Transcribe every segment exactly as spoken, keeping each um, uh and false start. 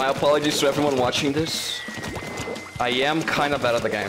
My apologies to everyone watching this. I am kind of bad at the game.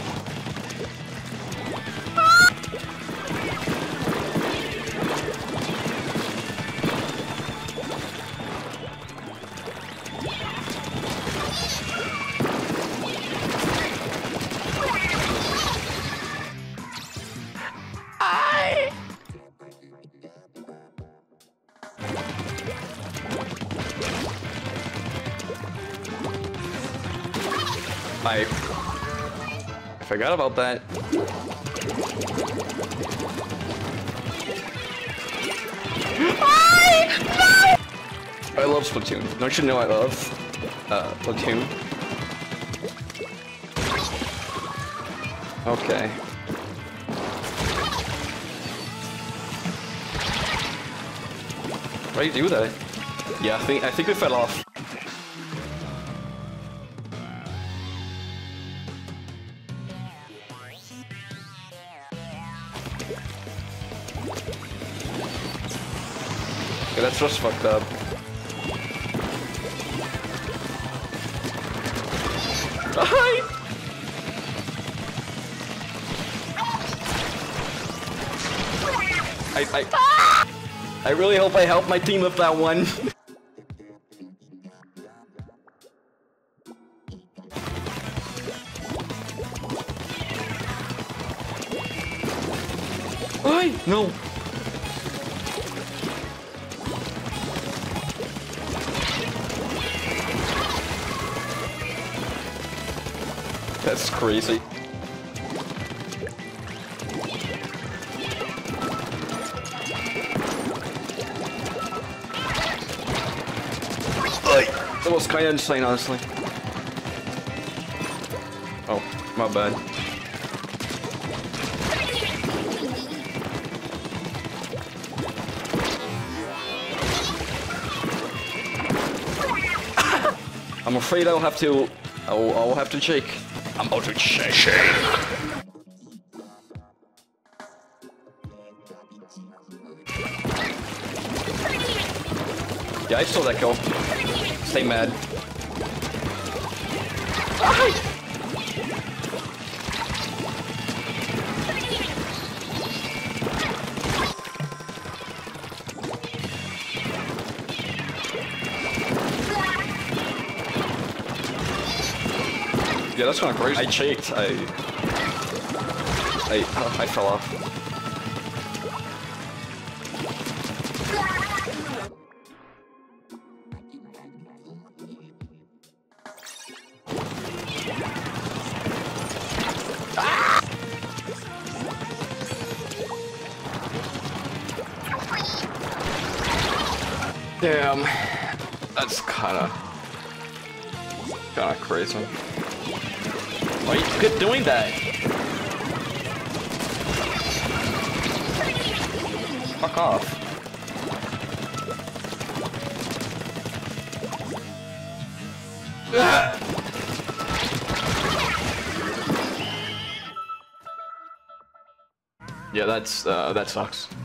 I forgot about that. I, no! I love Splatoon. Don't you know I love uh, Splatoon? Okay. Why do you do that? Yeah, I think I think we fell off. Okay, that's just fucked up. Hi! I I I really hope I help my team with that one. Why? No. That's crazy. That was kind of insane, honestly. Oh, my bad. I'm afraid I'll have to. I'll, I'll have to shake. I'm about to shake. shake. Yeah, I saw that go. Stay mad. Yeah, that's kind of crazy. I checked. I, I, uh, I fell off. Ah! Damn, that's kind of, kind of crazy. Why are you good doing that? Fuck off. Ah! Yeah, that's uh, that sucks.